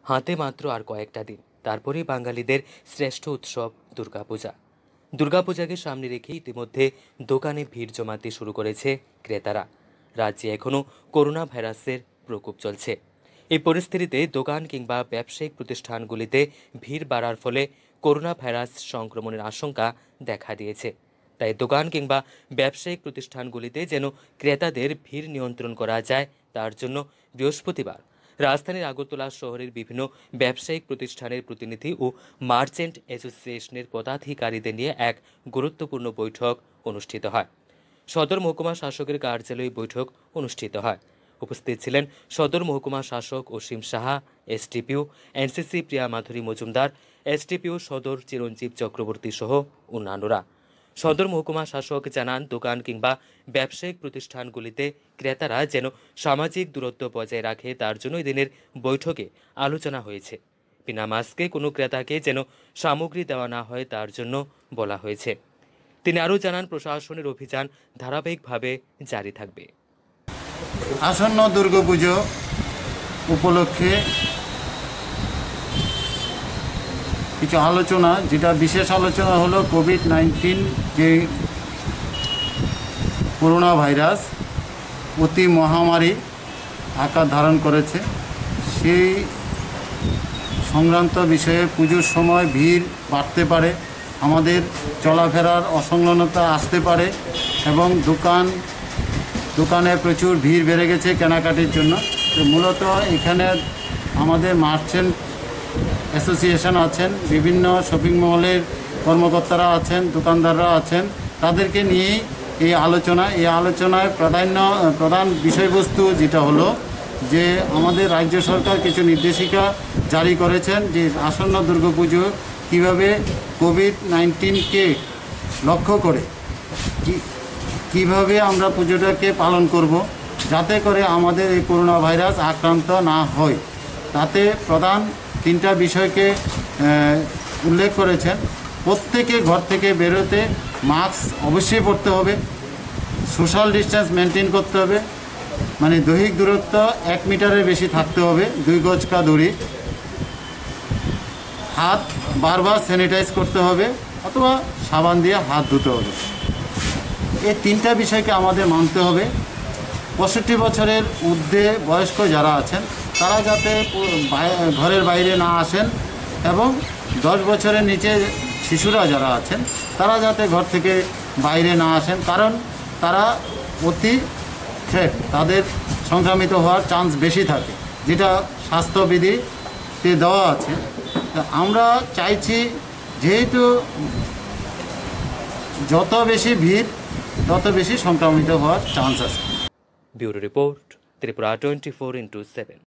হাতে মাত্র আর কয়েকটা দিন, তারপরেই বাঙালিদের শ্রেষ্ঠ উৎসব দুর্গাপূজা। দুর্গাপূজাকে সামনে রেখে ইতিমধ্যে দোকানে ভিড় জমাতে শুরু করেছে ক্রেতারা। রাজ্যে এখনও করোনা ভাইরাসের প্রকোপ চলছে। এই পরিস্থিতিতে দোকান কিংবা ব্যবসায়িক প্রতিষ্ঠানগুলিতে ভিড় বাড়ার ফলে করোনা ভাইরাস সংক্রমণের আশঙ্কা দেখা দিয়েছে। তাই দোকান কিংবা ব্যবসায়িক প্রতিষ্ঠানগুলিতে যেন ক্রেতাদের ভিড় নিয়ন্ত্রণ করা যায়, তার জন্য বৃহস্পতিবার রাজধানীর আগরতলা শহরের বিভিন্ন ব্যবসায়িক প্রতিষ্ঠানের প্রতিনিধি ও মার্চেন্ট অ্যাসোসিয়েশনের পদাধিকারীদের নিয়ে এক গুরুত্বপূর্ণ বৈঠক অনুষ্ঠিত হয়। সদর মহকুমা শাসকের কার্যালয়ে বৈঠক অনুষ্ঠিত হয়। উপস্থিত ছিলেন সদর মহকুমা শাসক Asim Saha, SDPO NCC Priya Madhuri Majumdar, SDPO সদর চিরঞ্জীব চক্রবর্তী সহ অন্যান্যরা। সদর মহকুমা শাসক জানান, দোকান কিংবা ব্যবসায়িক প্রতিষ্ঠানগুলিতে ক্রেতারা যেন সামাজিক দূরত্ব বজায় রাখে, তার জন্য দিনের বৈঠকে আলোচনা হয়েছে। বিনা মাস্কে কোনো ক্রেতাকে যেন সামগ্রী দেওয়া না হয়, তার জন্য বলা হয়েছে। তিনি আরও জানান, প্রশাসনের অভিযান ধারাবাহিকভাবে জারি থাকবে। আসন্ন দুর্গাপুজো উপলক্ষে কিছু আলোচনা, যেটা বিশেষ আলোচনা হলো কোভিড-19 যে করোনা ভাইরাস অতি মহামারী আকার ধারণ করেছে, সেই সংক্রান্ত বিষয়ে পুজোর সময় ভিড় বাড়তে পারে, আমাদের চলাফেরার অসংলগ্নতা আসতে পারে এবং দোকানে প্রচুর ভিড় বেড়ে গেছে কেনাকাটির জন্য। তো মূলত এখানে আমাদের মার্চেন্ট অ্যাসোসিয়েশন আছেন, বিভিন্ন শপিং মলের কর্মকর্তারা আছেন, দোকানদাররা আছেন, তাদেরকে নিয়েই এই আলোচনায় প্রধান বিষয়বস্তু যেটা হলো যে আমাদের রাজ্য সরকার কিছু নির্দেশিকা জারি করেছেন যে আসন্ন দুর্গাপুজো কীভাবে কোভিড-19কে লক্ষ্য করে কিভাবে আমরা পুজোটাকে পালন করব, যাতে করে আমাদের এই করোনা ভাইরাস আক্রান্ত না হয়। তাতে প্রধান তিনটা বিষয়কে উল্লেখ করেছেন। প্রত্যেকে ঘর থেকে বেরোতে মাস্ক অবশ্যই পরতে হবে, সোশ্যাল ডিস্টেন্স মেনটেন করতে হবে, মানে দৈহিক দূরত্ব 1 মিটারের বেশি থাকতে হবে, 2 গজ কা দূরি, হাত বারবার স্যানিটাইজ করতে হবে অথবা সাবান দিয়ে হাত ধুতে হবে। এই তিনটা বিষয়কে আমাদের মানতে হবে। 65 বছরের ঊর্ধ্বে বয়স্ক যারা আছেন তারা যাতে ঘরের বাইরে না আসেন এবং 10 বছরের নিচে শিশুরা যারা আছেন তারা যাতে ঘর থেকে বাইরে না আসেন, কারণ তারা অতি থ্রেট, তাদের সংক্রামিত হওয়ার চান্স বেশি থাকে, যেটা স্বাস্থ্যবিধিতে দেওয়া আছে। আমরা চাইছি যেহেতু যত বেশি ভিড় তত বেশি সংক্রমিত হওয়ার চান্স আছে। Bureau report, Tripura 24x7।